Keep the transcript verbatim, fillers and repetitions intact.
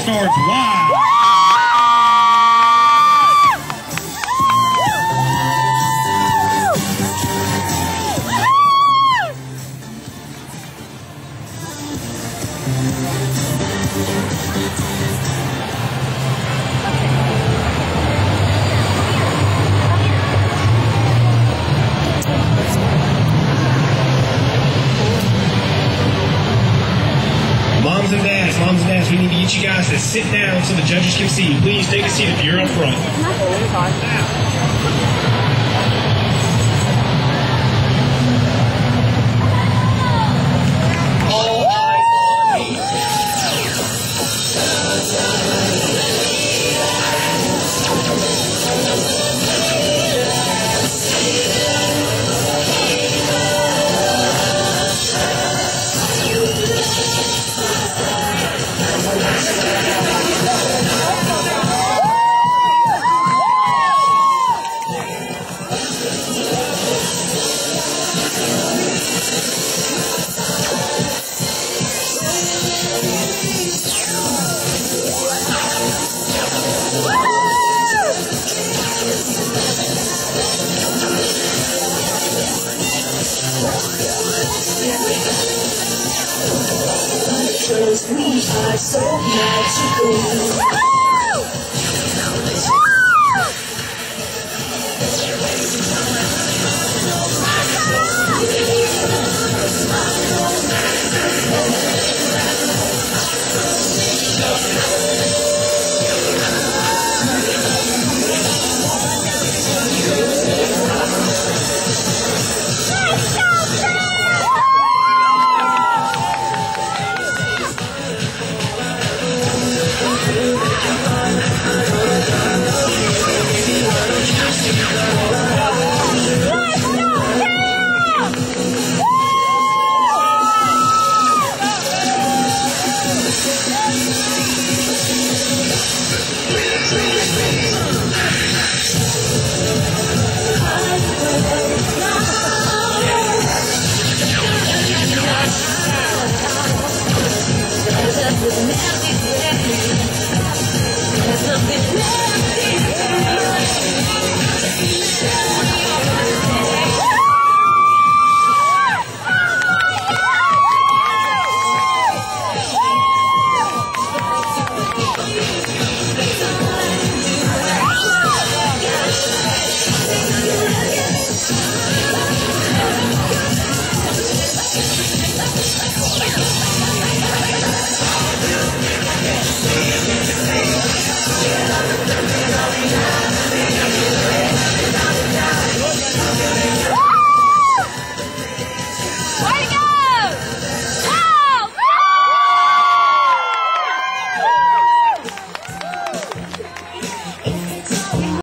starts live. Moms and dads, moms and dads, we need to get you guys to sit down so the judges can see you. Please take a seat if you're up front. All eyes on me. Cause we are so magical.